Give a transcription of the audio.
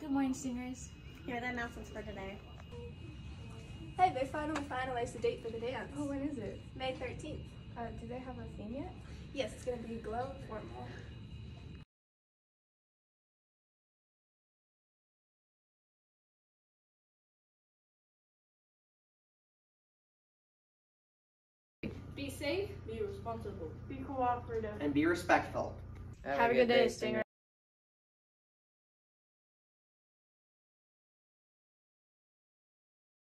Good morning, singers. Here are the announcements for today. Hey, they finally finalized the date for the dance. Oh, when is it? May 13th. Do they have a theme yet? Yes, it's going to be glow and formal. Be safe, Be responsible. be cooperative. And be respectful. Have a good day, Stinger.